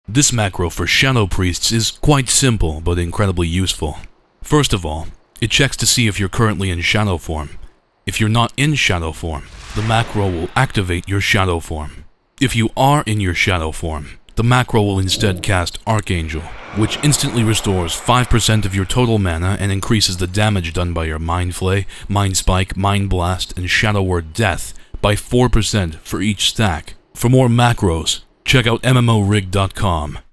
This macro for Shadow Priests is quite simple but incredibly useful. First of all, it checks to see if you're currently in shadow form. If you're not in shadow form, the macro will activate your shadow form. If you are in your shadow form, the macro will instead cast Archangel, which instantly restores 5% of your total mana and increases the damage done by your Mind Flay, Mind Spike, Mind Blast, and Shadow Word Death by 4% for each stack. For more macros, check out MMORig.com.